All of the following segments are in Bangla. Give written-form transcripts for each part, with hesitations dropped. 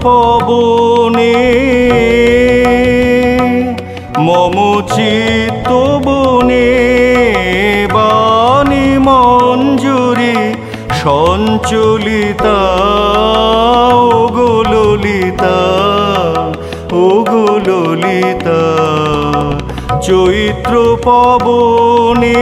পবনে মম চিত্ত বনে বাণী মঞ্জুরি সঞ্চলিতা ওগো ললিতা ওগো ললিতা চৈত্র পবনে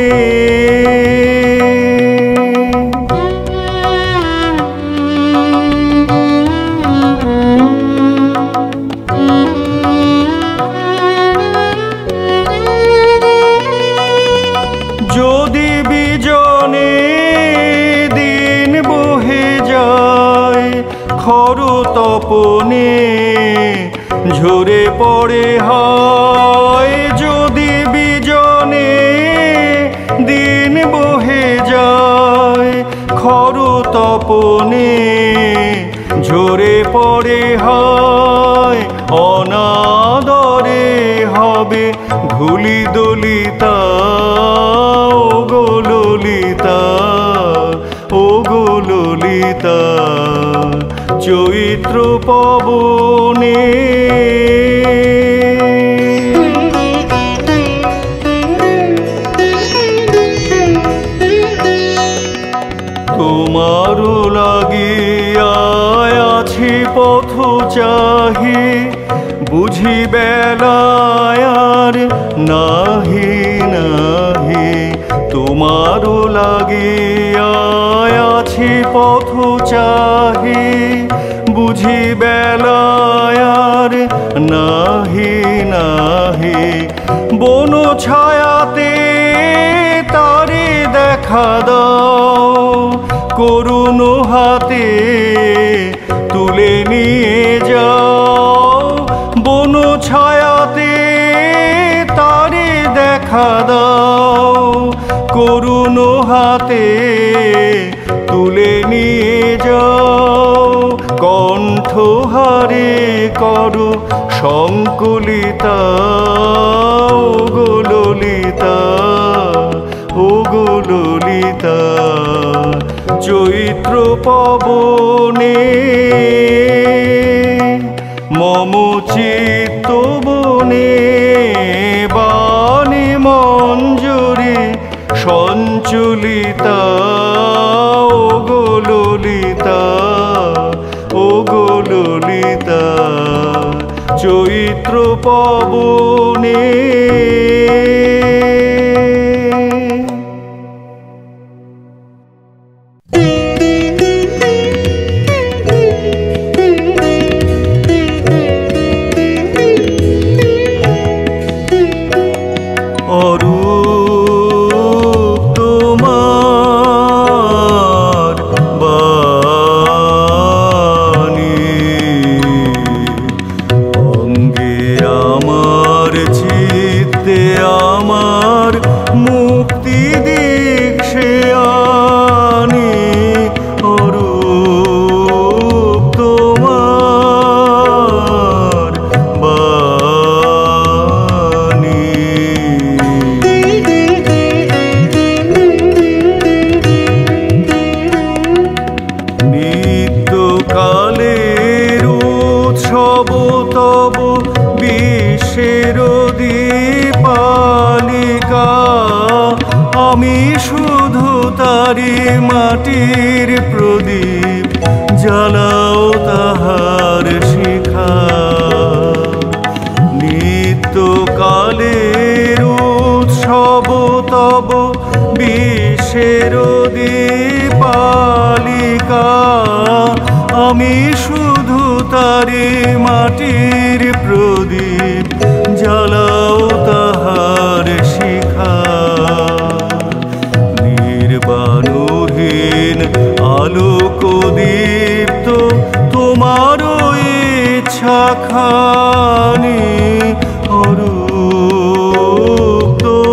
যদি বিজনে দিন বহে যায় খর তপনে ঝরে পড়ে হয় যদি বিজনে দিন বহে যায় খর তপনে ঝরে পড়ে হয় অনাদরে হবে ধুলি দলিতা ওগো ললিতা ওগো ললিতা চৈত্র পবনে তোমারও লাগিয়া আছি পথ চাহি বুঝি বেলায়ার নাহি নাহি তোমারও লাগিয়া আছি পথ চাহি বুঝি বেলায়ার নাহি নাহি বন ছায়াতে তারে দেখা দাও করুণ হাতে তুলে নিয়ে যাও বন ছায়াতে তারে দেখা দাও করুণ হাতে তুলে নিয়ে যাও কণ্ঠহারে করো সংকুলিতা ওগো ললিতা ওগো ললিতা চৈত্র পবনে মম চিত্ত বনে বাণী মঞ্জুরি সঞ্চলিতা ওগো ললিতা ওগো ললিতা চৈত্র পবনে আমি শুধু তারি মাটির প্রদীপ জ্বালাও তাহার শিখা নিত্যকালের উৎসব তব বিশ্বের দীপালিকা আমি শুধু তারি মাটির প্রদীপ জ্বালাও তাহার শিখা নির্বাণহীন আলোক দীপ্ত তোমার ইচ্ছা খানি অরূপ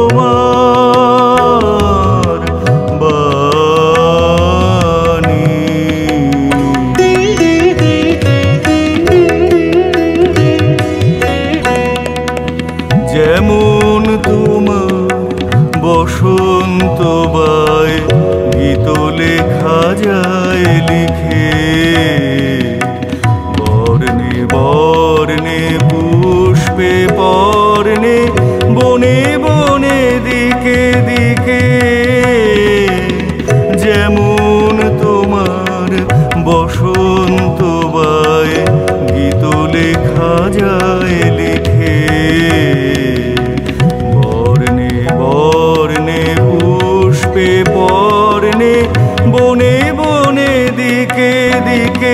তোমার বাণী যেমন তোমার বসন্ত বায় গীত লেখা যায় লিখে সাজায় লিখে বর্ণে বর্ণে পুষ্পে বর্ণে বনে বনে দিকে দিকে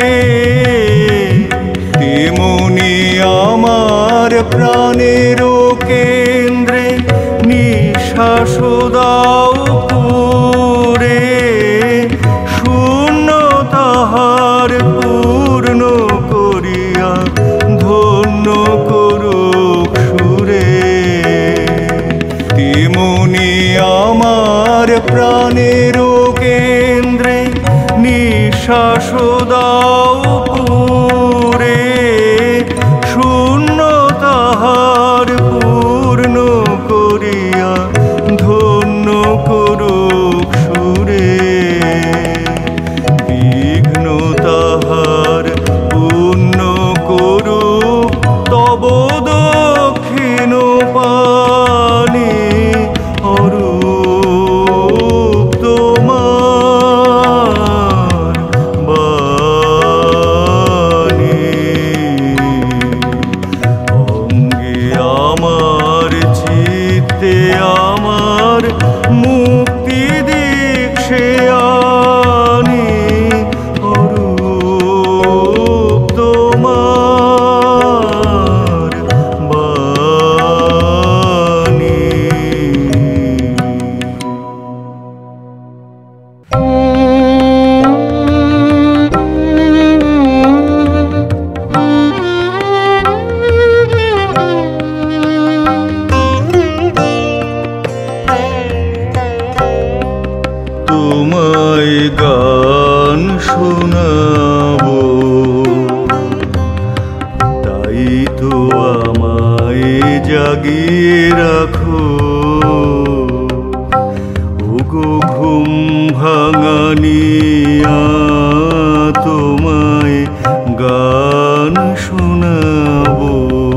তেমনি আমার প্রাণের কেন্দ্রে নিঃশ্বাস দাও পুরে শূন্য তাহার পূর্ণ করিয়া ধন্য করুক সুরে তেমনি আমার প্রাণের কেন্দ্রে নিঃশ্বাস দাও পুরে শূন্য তাহার পূর্ণ করিয়া ধন্য করুক সুরে বিঘ্ন তাহার পূর্ণ করুক তব দক্ষিণ পানি অরূপ তোমার বাণী অঙ্গে আমার চিত্তে আমার মুক্তি দীক্ষে আনি অরূপ তোমার বাণী তোমায় গান শোনাবো তাই তো আমায় জাগিয়ে রাখো ওগো ঘুম ভাঙানিয়া তোমায় গান শোনাবো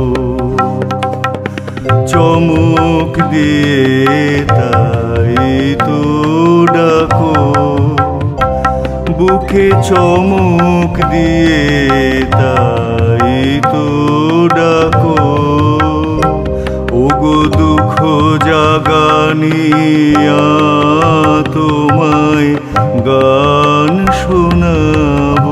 চমক দিয়ে তাই তো ডাকো বুকে চমক দিয়ে তাই তো ডাকো ওগো দুঃখ জাগানিয়া তোমায় গান শোনাবো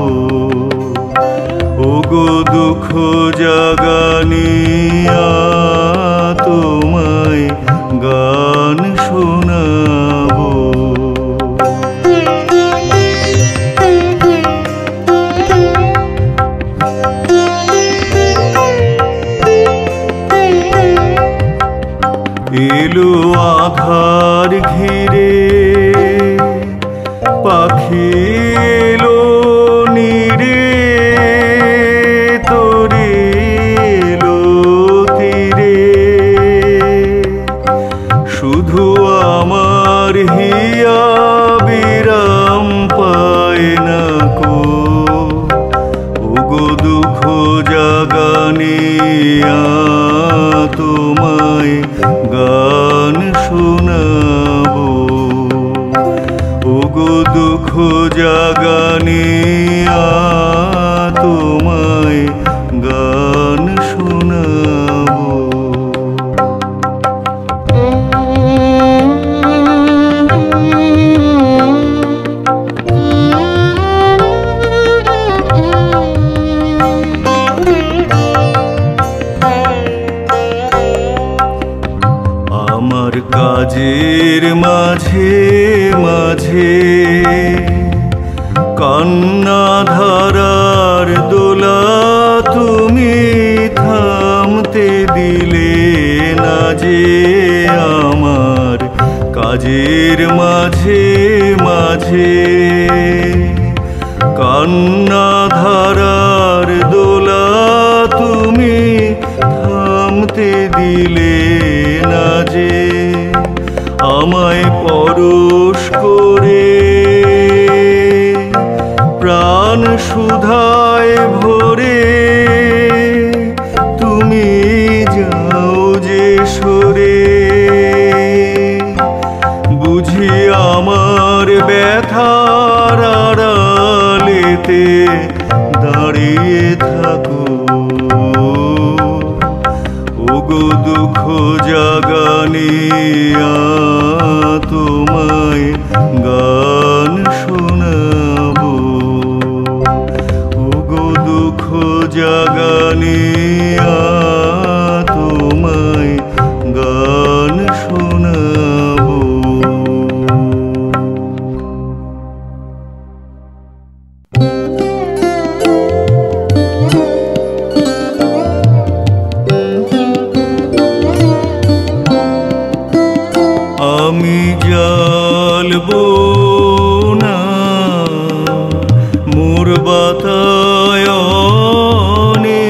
ওগো দুঃখ জাগানিয়া তোমায় গান শোনাবো এলো আধার ঘিরে পাখি এলো নিরে তোরে এলো তীরে শুধু আমার হিয়া বিরাম পায় না কো ওগো দুঃখ জাগানিয়া তোমায় গান শোনাবো ওগো দুঃখ জাগানিয়া তোমায় গান শোনাবো আমার কাজের মাঝে মাঝে কান্না ধারার দোলা তুমি থামতে দিলে না যে আমার কাজের মাঝে মাঝে কান্না ধারার দোলা তুমি থামতে দিলে না যে আমায় পরশ করে প্রাণ সুধায় ভরে তুমি যাও যে সরে বুঝি আমার ব্যথার আড়ালেতে দাঁড়িয়ে থাকো দুঃখ জাগানিয়া তোমায় গান শোনাবো, ওগো দুঃখ জাগানিয়া তোমায় গান শোনাবো। আমি জ্বালবো না মোর বাতায়নে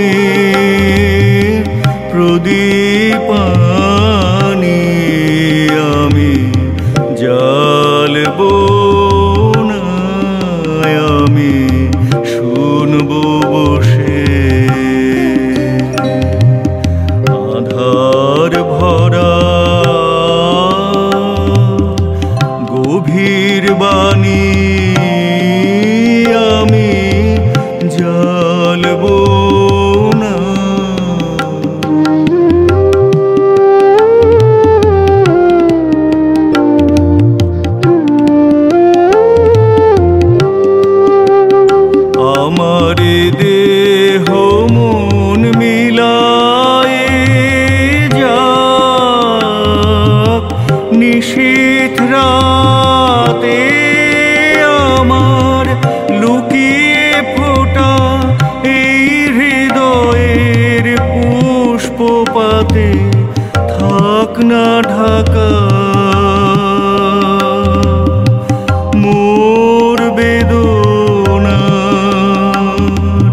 প্রদীপানি, আমি জ্বালবো না, আমি শুনবো বসে আধার ভরা গভীর বাণী, আমি জ্বালবো না। আমার দেহ মন মিলায়ে যাক নিশীথ রাতে, আমার লুকিয়ে ফোটা এই হৃদয়ের পুষ্পপাতে থাক না ঢাকা মোর বেদনার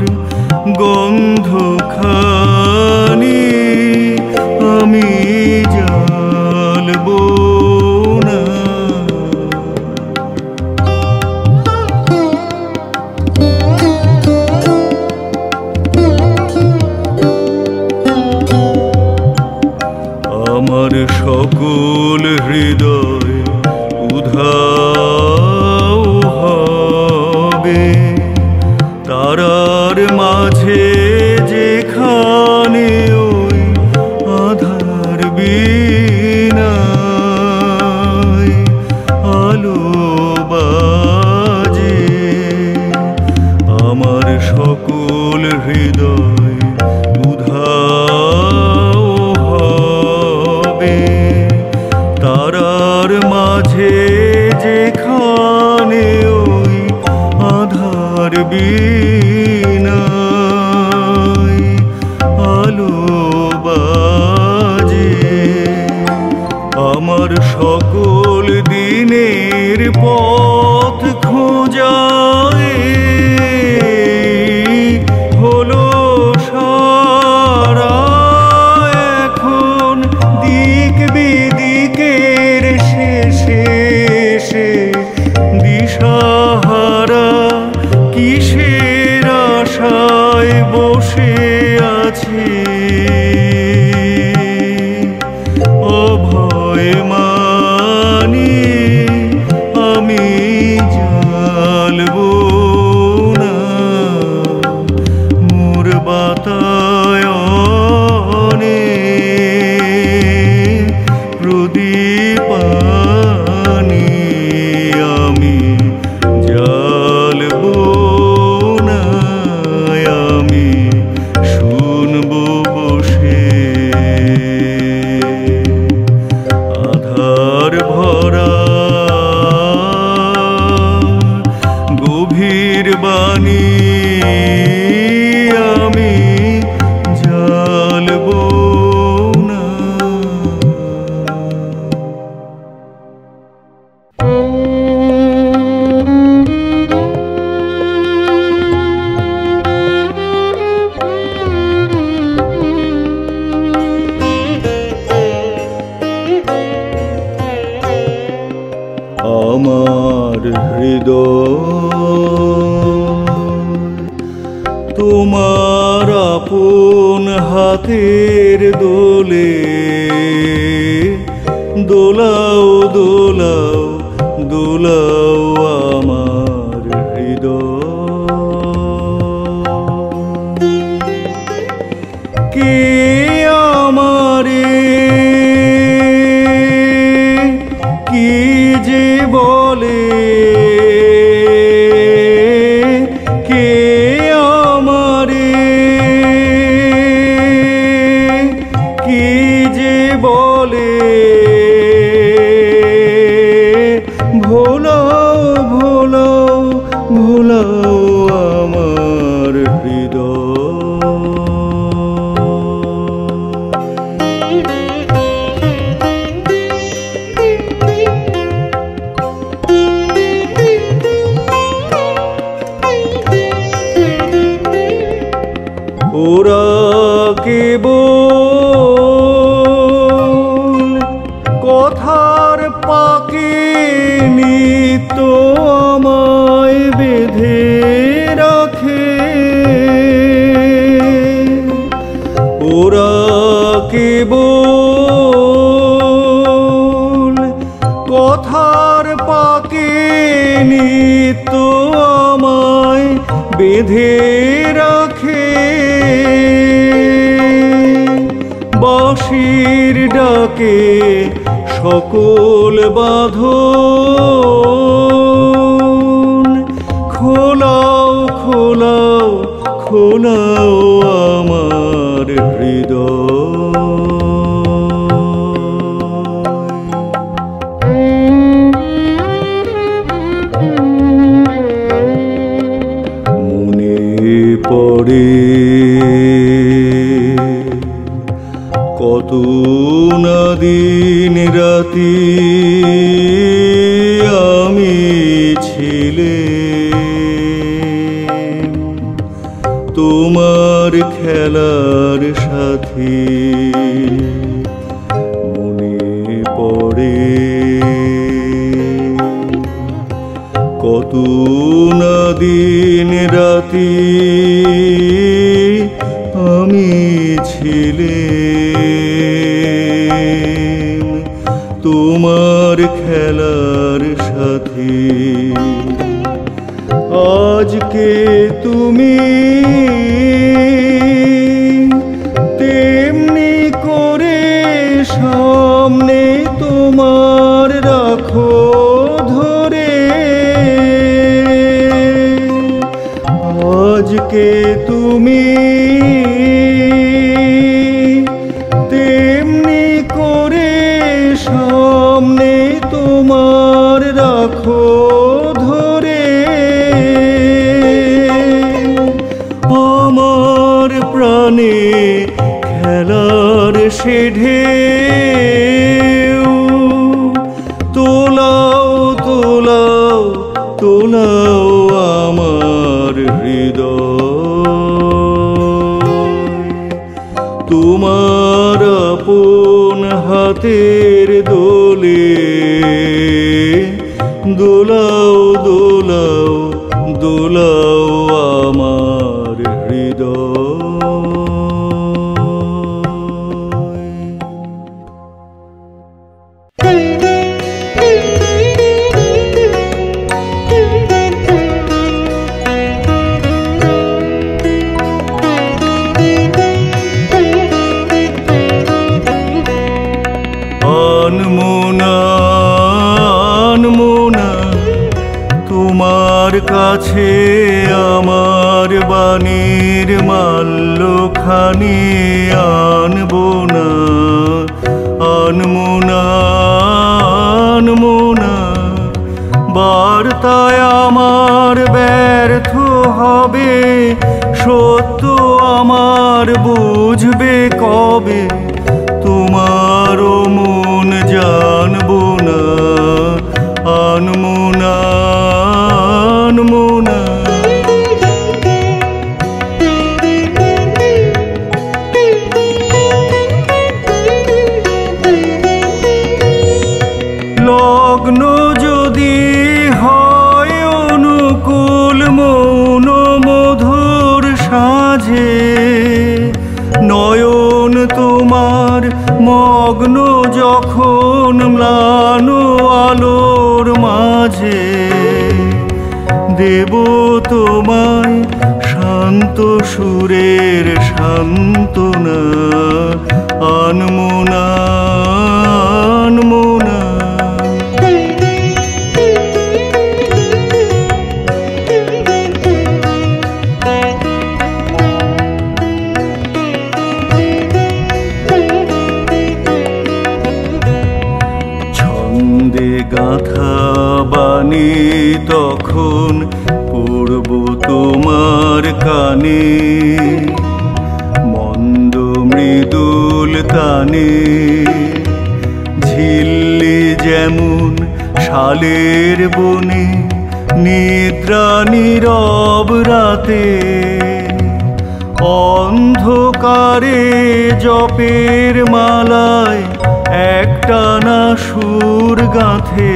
গন্ধখানি, আমি জ্বালবো না। আমার সকল হৃদয় উধাও হবে তারার মাঝে, যেখানে ওই আধার বিনায় আলো বাজে। আমার সকল হৃদয় উধাও হবে তারার মাঝে, যেখানে ওই আধার বিনায় আলো বাজে। আমার সকল দিনের পথ খোঁজায় হলো সারা, এখন দিক বিদিকের শেষে এসে দিশাহারা কিসের আশায় বসে আছি অভয় মানি, আমি জ্বালবো না মোর বাতায়নে প্রদীপানি, আমি জ্বালবো না, আমি শুনবো বসে আধার ভরা গভীর বাণী, আমি জ্বালবো না। আমার হৃদয় তোমার আপন হাতের দোলে দোলাও দোলাও দোলাও আমার হৃদয়। কে আমারে কেবল কথার পাকে নিত্য আমায় বেঁধে রাখে। ওরা কেবল কথার পাকে নিত্য আমায় বেঁধে রাখে। বাঁশির ডাকে সকল বাঁধন খোলাও খোলাও খোলাও আমার হৃদয়। মনে পড়ে কত না দিন রাতি আমি ছিলাম তোমার খেলার সাথী। মনে পড়ে কত না দিন রাতি আমি ছিলাম তোমার খেলার সাথী। আজকে তুমি তেমনি করে সামনে তোমার রাখো ধরে। আজকে তুমি তেমনি করে সামনে তোমার রাখো ধরে। আমার প্রাণে খেলার সে ঢেউ তোলাও তোলাও তোলাও আমার হৃদয়। তোমার আপন হাতের দোলে দোলাও দোলাও দোলাও আমার হৃদয়। আনমোনা তোমার কাছে আমার বাণীর মাল্যখানি আনবো না। আনমোনা আনমোনা বার্তায় আমার ব্যর্থ হবে সত্য আমার বুঝবে কবে। তোমারও মন জানবো না। আনমোনা আনমোনা লগ্ন যদি হয় অনুকূল মৌন মধুর সাঁঝে নয়ন তোমার মগ্ন যখন ম্লান আলোর মাঝে দেব তোমায় শান্ত সুরের সান্ত্বনা। আনমোনা আনমোনা ছন্দে গাঁথা বাণী তখন পড়ব তোমার কানে মন্দ মৃদুল তানে। ঝিল্লি যেমন শালের বনে নিদ্রা নীরব রাতে অন্ধকারে জপের মালায় একটানা সুর গাঁথে,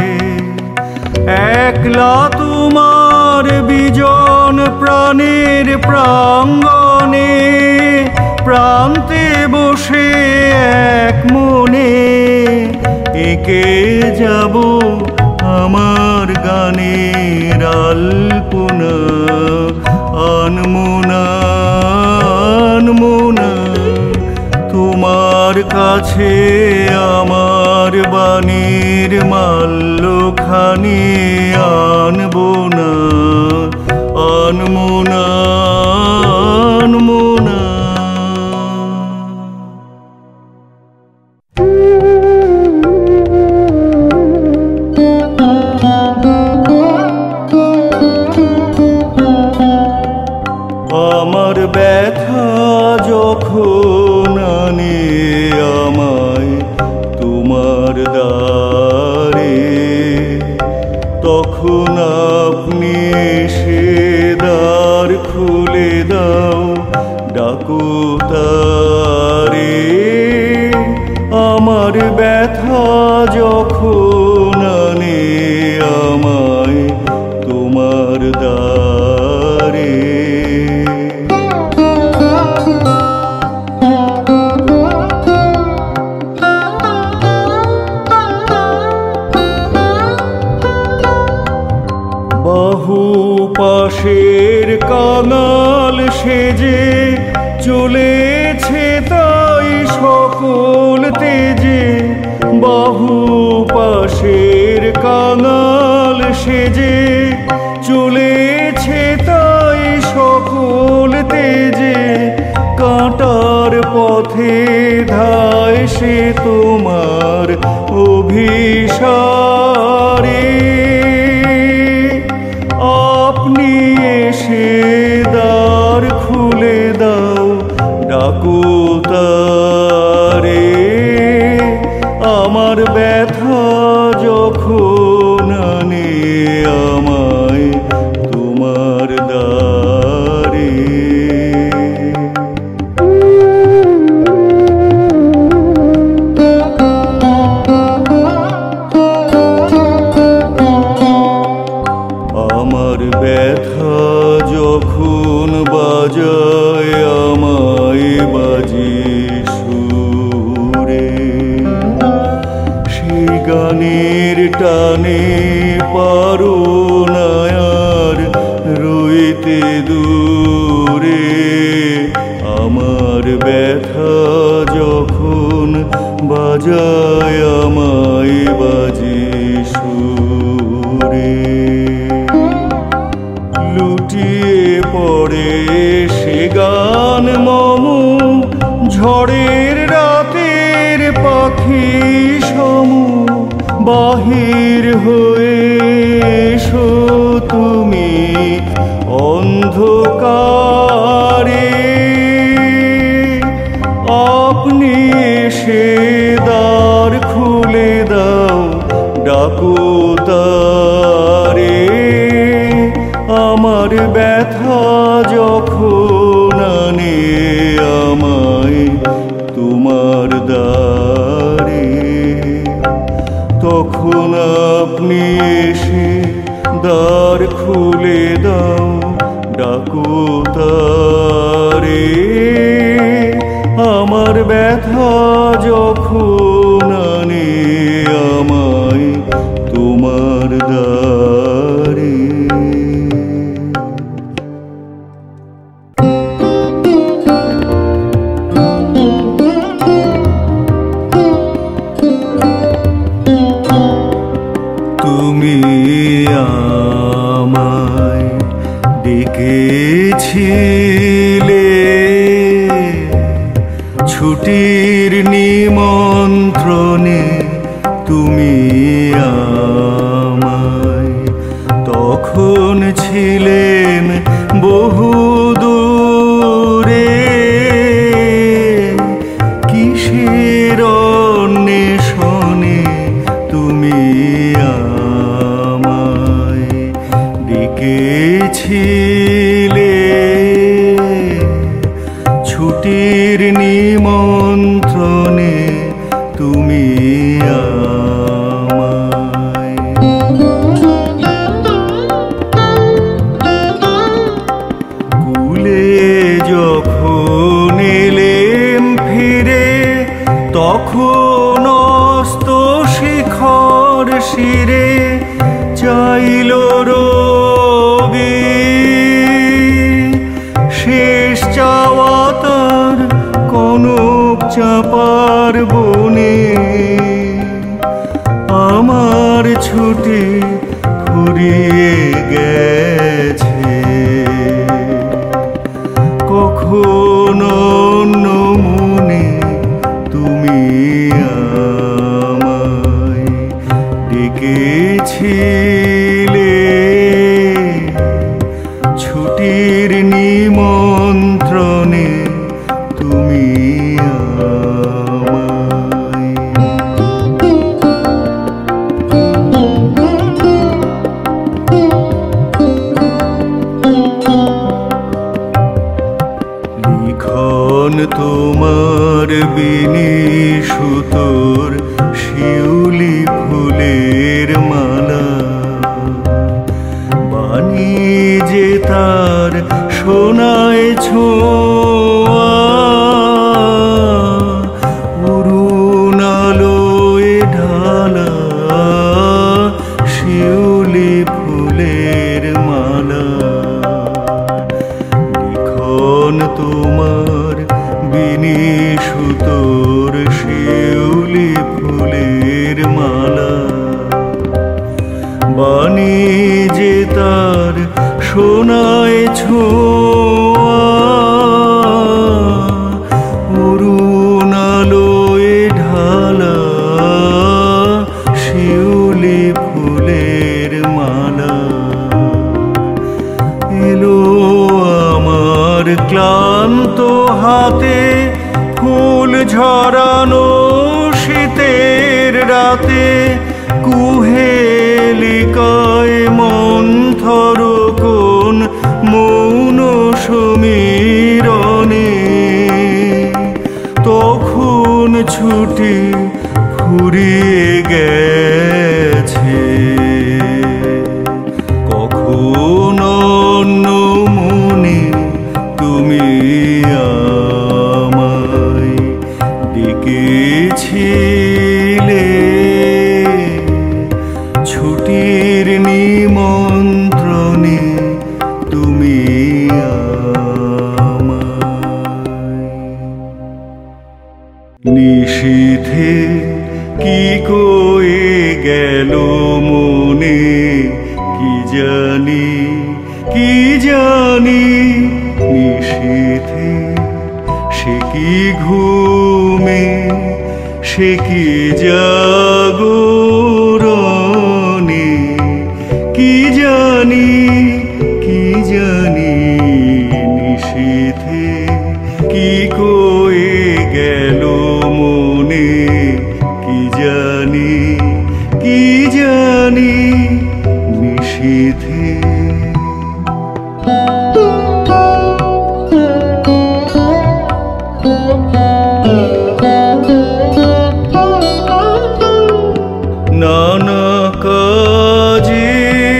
একলা তোমার বিজন প্রাণের প্রাঙ্গণে প্রান্তে বসে এক মনে এঁকে যাব আমার গানের আলপনা। আনমোনা আনমোনা তোমার কাছে আমার বাণীর মাল্যখানি আনবো না। আনমোনা আনমোনা আমার ব্যথা যখন আনে আমায় তোমার দ্বারে, তখন আপনি এসে দ্বার খুলে দাও, ডাকো তারে। আমার ব্যথা যখন আনে আমায় তোমার দ্বারে, বাহু পাশের কাঙাল সেজে চলেছে তাই সকল তেজে। বাহু পাশের কাঙাল সেজে চলেছে তাই সকল তেজে। কাঁটার পথে ধায় সে তোমার অভিসারে, আপনি এসে দ্বার খুলে দাও, ডাকো তারে। আমার ব্যথা যখন আনে আমায় তোমার দ্বারে, আমার ব্যথা যখন বাজায় আমায় বাজে সুরে, সেই গানের টানে পারো না আর রইতে দূরে। আমার ব্যথা যখন বাজায় আমায় বাজে সুরে, লুটিয়ে পড়ে সে গান মম ঝড়ের রাতের পাখি সম। বাহির হয়ে এসো তুমি অন্ধকারে, আপনি এসে দ্বার খুলে দাও, ডাকো তারে। আমার ব্যথা যখন আনে আমায় তোমার দ্বারে, তখন আপনি এসে দ্বার খুলে দাও, ডাকো তারে। আমার ব্যথা যখন আনে আমায় তোমার দ্বারে। তুমি আমায় ডেকেছিলে ছুটির নিমন্ত্রণে, তুমি আমায় তখন ছিলেন বহু দূরে। কিসের অন্বেষণে তুমি আমায় ডেকেছিলে, নিমন্ত্রণে তুমি আমায়। কুলে যখন এলেম ফিরে তখন অস্ত শিখর শিরে চাইল রবি শেষ চাওয়া তার কনক চাপার বনে। আমার ছুটি ফুরিয়ে গেছে কখন অন্য মনে তুমি আমায় ডেকেছিলে ছুটির নিমন্ত্রণে তুমি আমায়। লিখন তোমার বিনিশুতোর শিউলি ফুলের মালা বাণী যে তার সোনায় ছোঁয়া অরুণালোয় ঢালা শিউলি ফুলের মালা। লিখন তোমার বিনিশুতোর শিউলি ফুলের মালা বাণী যে তার সোনায় ছোঁয়া অরুণালোয় ঢালা শিউলি ফুলের মালা। এলো আমার ক্লান্ত হাতে ফুল ঝরানো শীতের রাতে কুহেলিকায় মন্থর কোন মৌন সমীরণে। তখন ছুটি ফুরিয়ে গেছে কখন অন্য মনে তুমি আমায় ডেকেছিলে ছুটির নিমন্ত্রণে তুমি আমায়। নিশীথে কি কয়ে গেল মনে কি জানি কি জানি। নিশীথে সে কি ঘুমে সে কি জাগরণে কি জানি কি জানি। নিশীথে কি কয়ে গেল মনে কি জানি কি জানি। নিশীথে নানা কাজে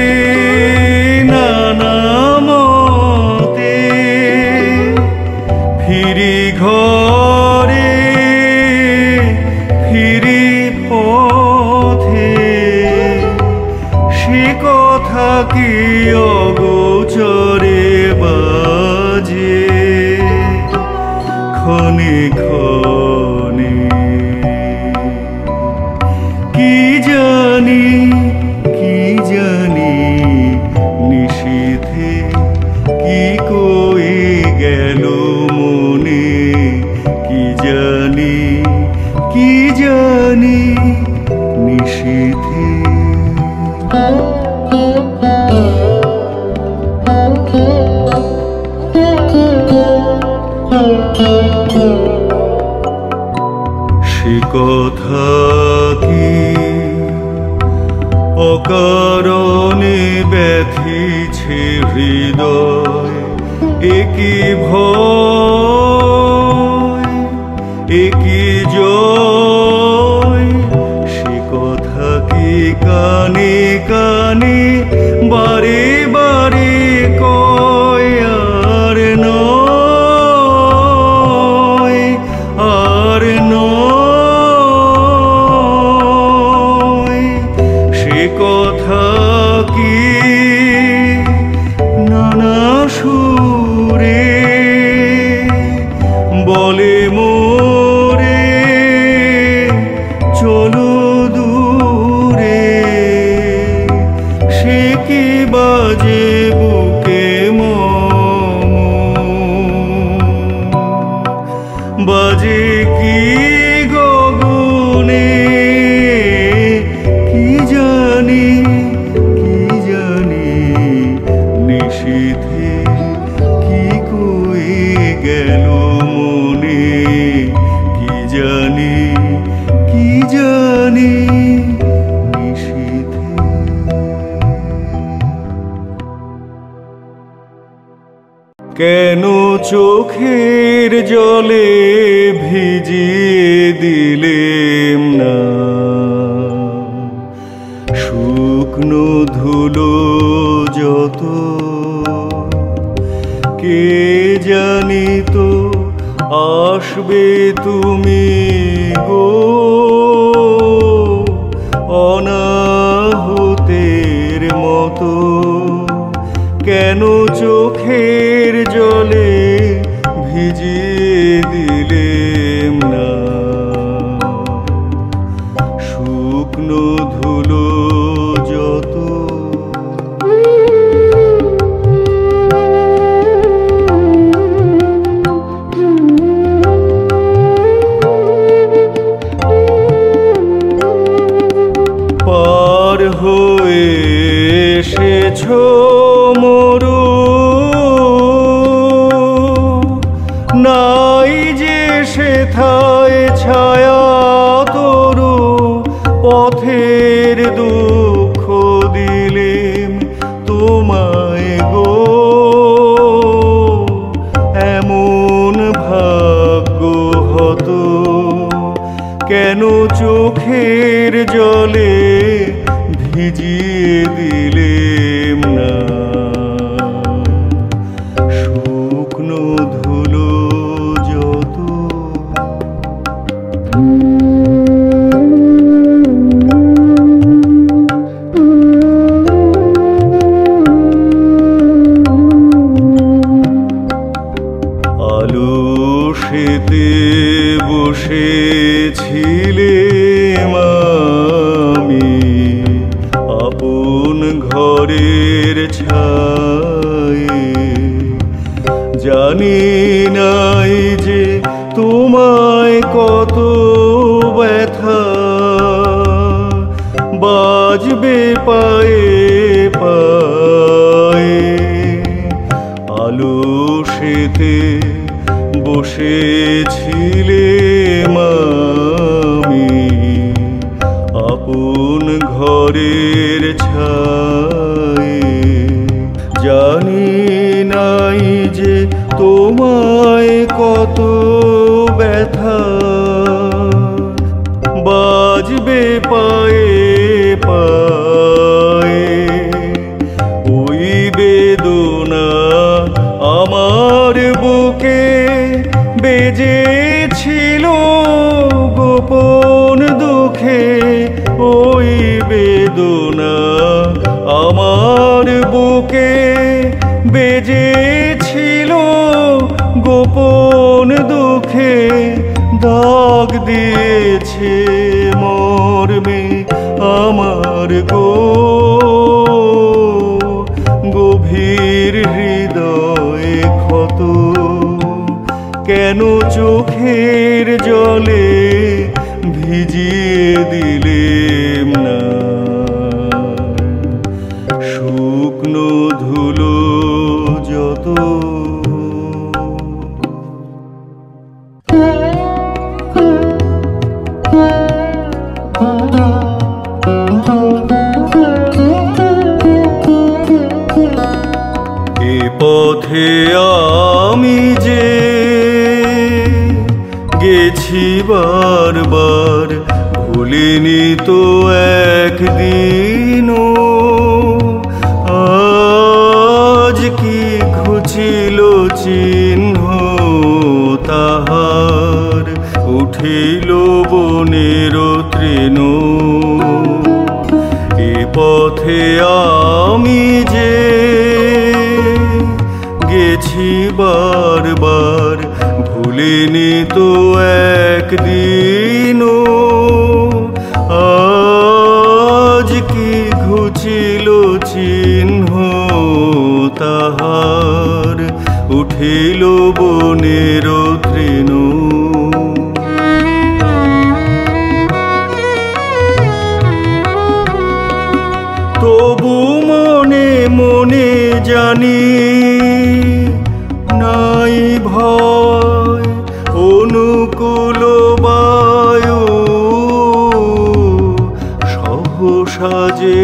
নানা মতে ফিরি ঘরে ফিরি পথে সে কথা কি অগোচরে বাজে ক্ষণে ক্ষণে। কি জানি কি জানি। নিশীথে কি কয়ে গেল মনে কি জানি কি জানি। নিশীথে সে কথা কি অকারণে ব্যথিছে হৃদয় একি ভয় একি জয়, সে কথা কি কানে কানে বারে বারে কয়, আর নয়, আর নয়। সে কথা কি নানা সুরে বলে মোরে, চলো দূরে। সে কি বাজে বুকে মম, বাজে কি গগনে, কি জানি, কি জানি নিশীথে কি কয়ে গেল মনে, কি জানি, কি জানি নিশীথে। কেন চোখের জলে ভিজিয়ে দিলেম না শুকনো ধুলো যত, কে জানি তো আসবে তুমি গো অনাহতের মতো। কেন চোখের জলে ভিজিয়ে দিলেম না শুকনো ধুলো যত। পার হয়ে এসেছো মরু, নাই যে সেথায় ছায়া তরু। পথের দুঃখ দিলেম তোমায় গো, এমন ভাগ্য হতো। কেন চোখের জলে ভিজিয়ে দিলেম না শুকনো ধুলো যত। আলস্যেতে বসেছিলেম আমি আপন ঘরের ছায়ে, জানি নাই যে তোমায় কত ব্যথা বাজবে পায়ে পায়ে। আলস্যেতে বসেছিলেম আমি আপন ঘরের ছায়ে, জানি নাই যে তোমায় কত ব্যথা বাজবে পায়ে পায়ে। ওই বেদনা আমার বুকে বেজেছিল গোপন দুঃখে, ওই বেদনা আমার বুকে বেজেছিল গোপন দুঃখে। দাগ দিয়েছে মর্মে আমার গো গভীর হৃদয়ে ক্ষত। কেন চোখের জলে ভিজিয়ে দিলেম না শুকনো ধুলো যত। গেছি বারবার, ভুলিনি তো একদিনও। আজ কি ঘুচিল চিহ্ন তাহার, উঠিল বনের তৃণ। এ পথে আমি যে গেছি বারবার, ভুলিনি তো একদিনও। আজ কি ঘুচিল চিহ্ন তাহার, উঠিল বনের তৃণ। তবু মনে মনে জানি নাই ভয়, অনুকূল বায়ু সহসা যে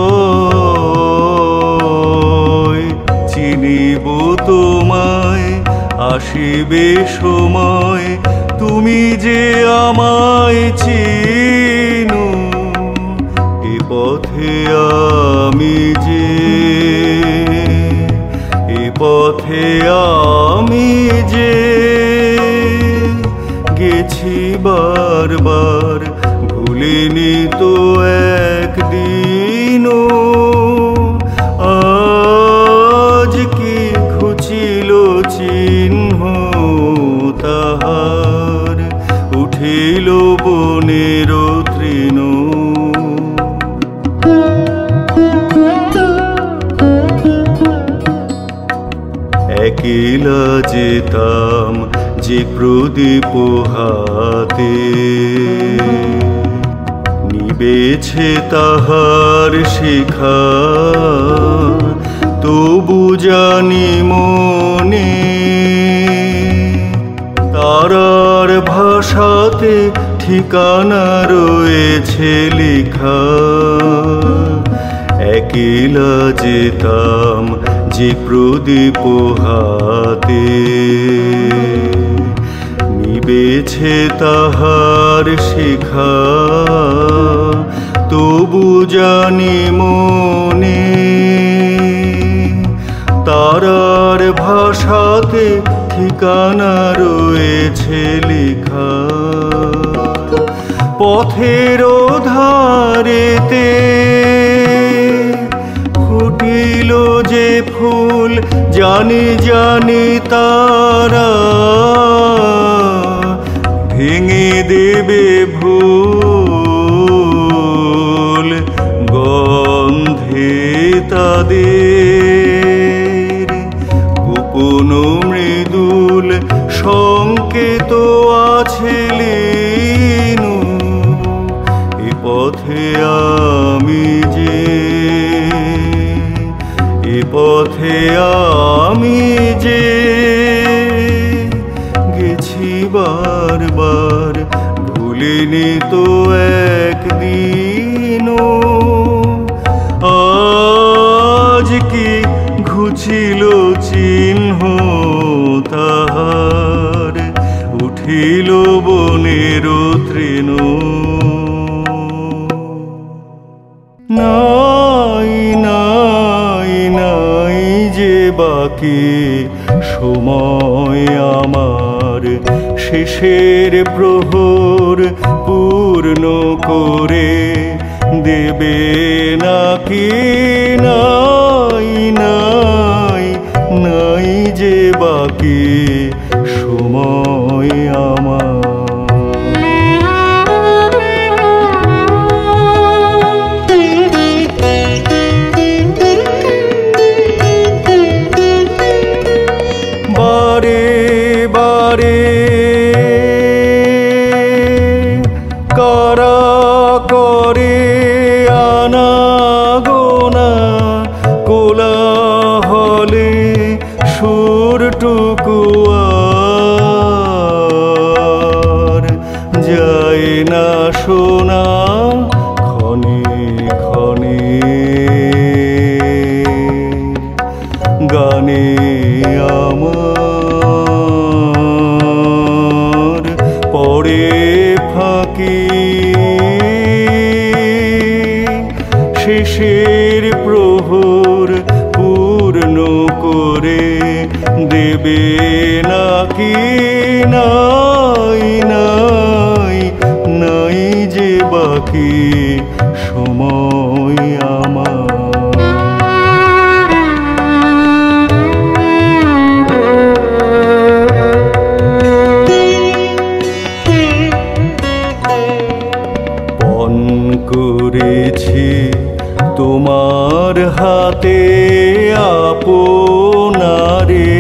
বয়। চিনিব তোমায়, আসিবে সময়, তুমি যে আমায় চিনো। এ পথে আমি যে, এ পথে আমি যে গেছি বারবার, ভুলিনি তো একদিনও। আজ কি ঘুচিল চিহ্ন তাহার, উঠিল বনের তৃণ। একলা যেতাম যে প্রদীপ হাতে, নিবেছে তাহার শিখা। তবু জানি মনে তারার ভাষাতে ঠিকানা রয়েছে লেখা। একলা যেতাম যে প্রদীপ হাতে, নিবেছে তাহার শিখা। তবু জানি মনে তারার ভাষাতে ঠিকানা রয়েছে লেখা। পথের ধারেতে ফুটিল যে ফুল, জানি জানি তারা ভেঙে দেবে ভুল। গন্ধে তাদের গোপন মৃদুল সংকেত আছে লীন। এ পথে আমি যে, এ পথে আমি যে গেছি বারবার, ভুলিনি তো একদিনও। আজ কি ঘুচিল চিহ্ন তাহার, উঠিল বনের তৃণ। নাই নাই নাই যে বাকি সময় আমার, শেষের প্রহর পূর্ণ করে দেবে নাকি। নাই নাই নাই যে বাকি সময় আমার। বারে বারে কারা করে আনাগোনা, কোলাহলে সুরটুকু আর যায় না শোনা ক্ষণে ক্ষণে। গানে আমার পড়ে ফাঁকি শেষের প্রহর পূর্ণ করে দেবে নাকি নাই নাই নাই যে বাকি সময় আমার পণ করেছি তোমার হাতে আপনারে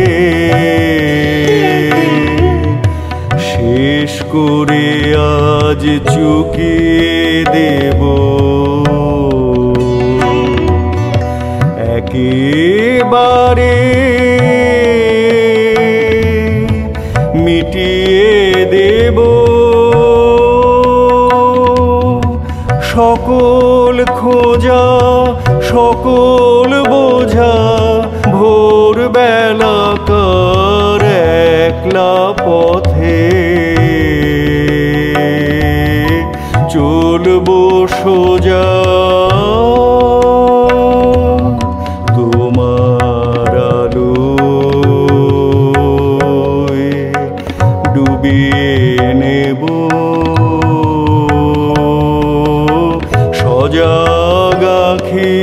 শেষ করে আজ চুকিয়ে দেব একেবারে মিটিয়ে দেব সকল খোঁজা সকল বোঝা ভোর বেলাকার একলা পথে চলবো সোজা তোমার আলোয় ডুবিয়ে নেব সজাগ আঁখি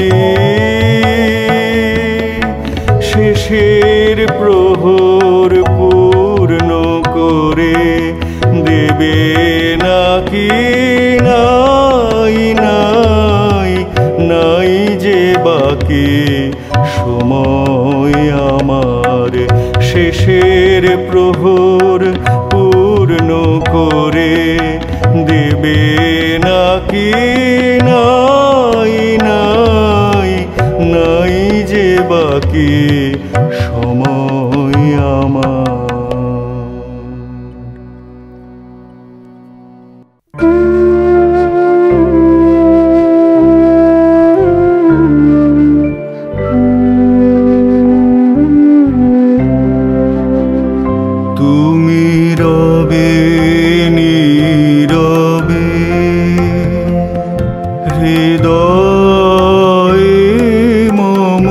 শেষের প্রহর পূর্ণ করে দেবে নাকি নাই নাই নাই যে বাকি সময় আমার শেষের প্রহর পূর্ণ করে দেবে নাকি নাই নাই নাই যে বাকি সময় আমার তুমি রবে নীরবে হৃদয়ে মম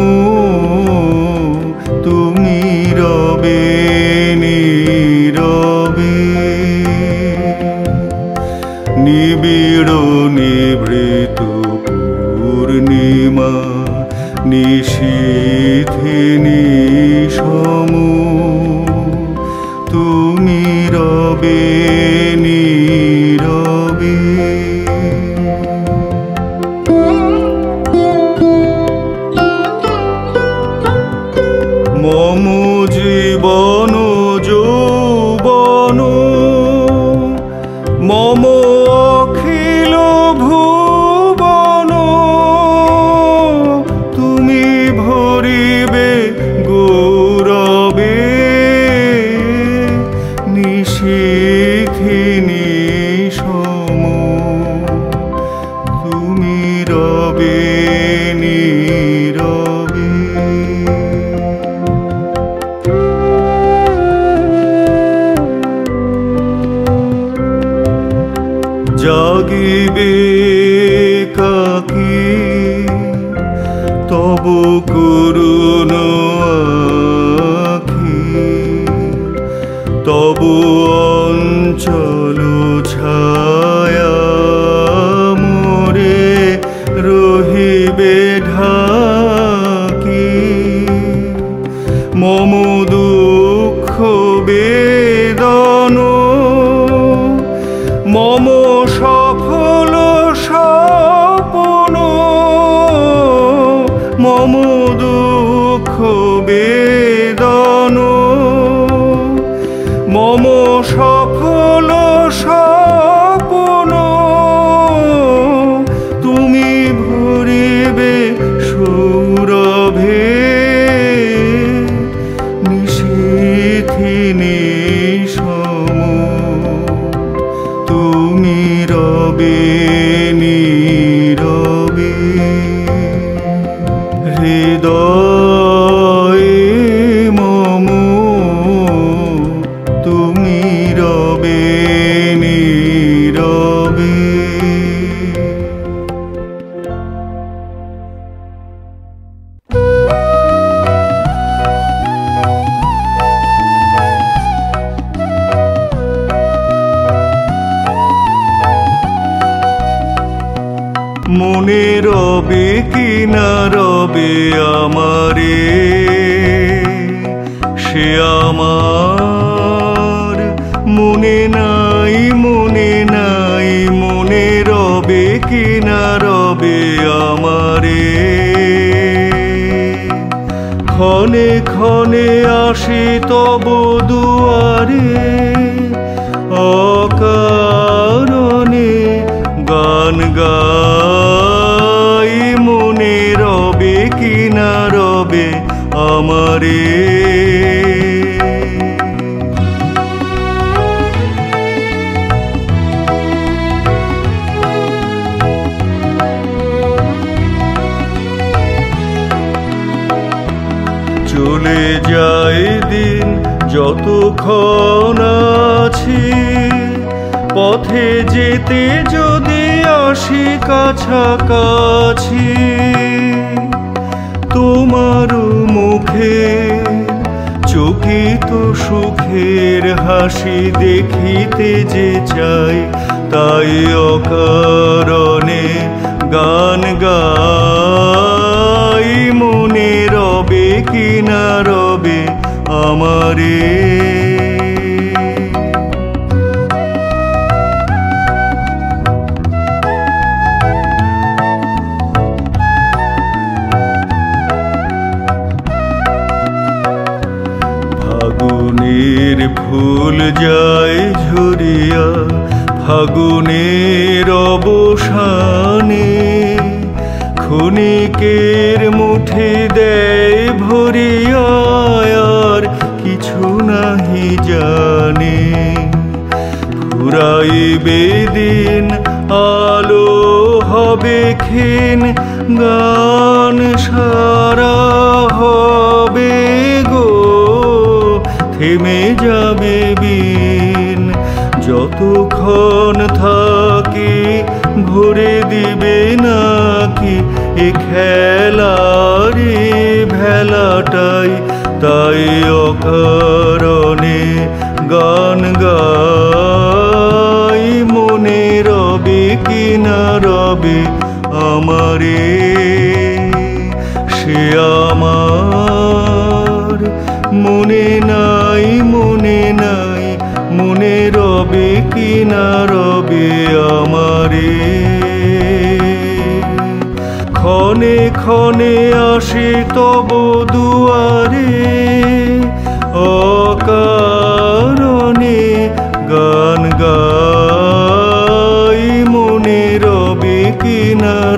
তুমি রবে নীরবে নিবিড় নিভৃত পূর্ণিমা নিশীথে নিশম তুমি রবে নীরবে মম জীবন যৌবন মম অখিল ভুবন তুমি ভরিবে গৌরবে নিশীথিনী সম তুমি রবে নীরবে জাগিবে কাকি তব করুণ আখি তব অঞ্চল ছায়া মোরে রহিবে ঢাকি মম দুঃখ বেদন মম সফল স্বপ্ন মম দুঃখ বেদন মম সফল স্বপ্ন তুমি ভরিবে সৌরভে নিশীথিনী সম তুমি রবে নীরবে হৃদয়ে মম তুমি রবে মনে রবে কি না রবে আমারে, সে আমার মনে নাই, মনে নাই, মনে রবে কি না রবে আমারে। ক্ষণে ক্ষণে আসি তব দুয়ারে, অকারণে গান গাই, মনে রবে কি না রবে আমারে। চলে যায় দিন যতক্ষণ আছি, পথে যেতে যদি আসি কাছাকাছি, তোমার মুখে চকিত সুখের হাসি দেখিতে যে চাই, তাই অকারণে গান গাই, মনে রবে কি না রবে আমারে। ফাগুনের ফুল যায় ঝরিয়া, ফাগুনের অবসানে, ক্ষণিকের মুঠি দেয় ভরিয়া, আর কিছু নাহি জানে। ফুরাইবে দিন আলো হবে ক্ষীণ, গান সারা হবে গো, থেমে যাবে বিন। যতক্ষণ থাকি ভরে দিবে নাকি এ খেলারি ভেলাটাই, তাই অকারণে গান গাই, মনে রবে কি না রবে আমারে। সে আমার মনে নাই, মনে নাই, মনে রবে কি না রবে আমারে। ক্ষণে ক্ষণে আসি তব দুয়ারে, অকারণে গান গাই, মনে রবে কি না